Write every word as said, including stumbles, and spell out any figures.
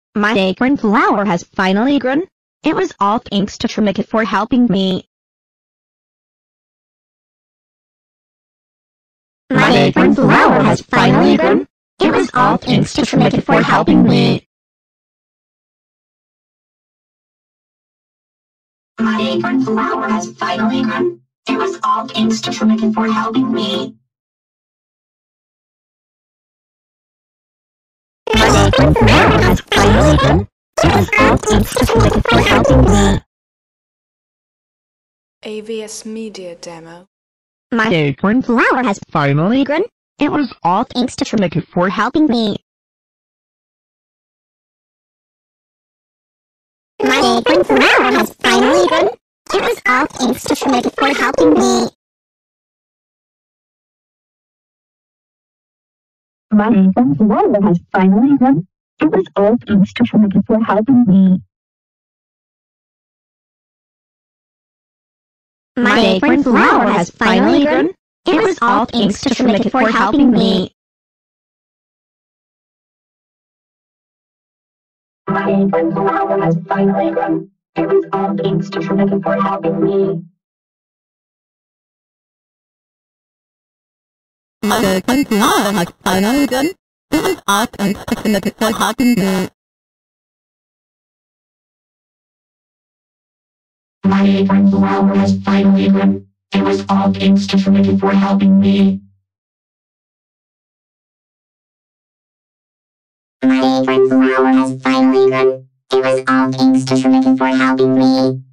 My acorn flower has finally grown. It was all thanks to Trimikit for helping me. My acorn flower has finally grown. It was all thanks to Trimikit for helping me. My acorn flower has finally grown. It was all thanks to Trimikit for helping me. My acorn flower has finally grown. It was all thanks to Trimikit for helping me. A V S Media Demo. My acorn flower has finally grown. It was all thanks to Trimikit for helping me. My acorn flower has finally grown. It was all thanks to Trimikit for helping me. My acorn flower has finally grown. It was all thanks to Trimikit for helping me. My acorn flower has finally grown. It was all thanks to Trimikit for helping me. My acorn flower has finally grown. It was all thanks to Trimikit for helping me. My acorn flower has finally grown. It was all thanks to Trimikit for helping me. My acorn flower has finally grown. It was all thanks to Trimikit for helping me. My acorn flower has finally grown. It was all thanks to Trimikit for helping me.